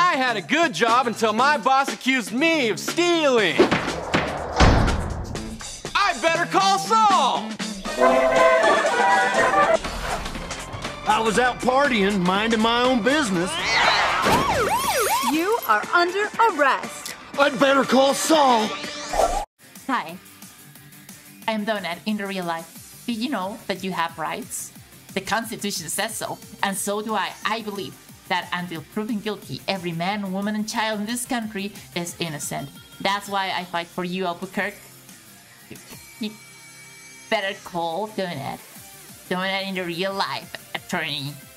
I had a good job until my boss accused me of stealing. I better call Saul. I was out partying, minding my own business. You are under arrest. I'd better call Saul. Hi, I'm Donut in the real life. Did you know that you have rights? The Constitution says so, and so do I. I believe that until proven guilty, every man, woman, and child in this country is innocent. That's why I fight for you, Albuquerque. You better call Donut. Donut in the real life, attorney.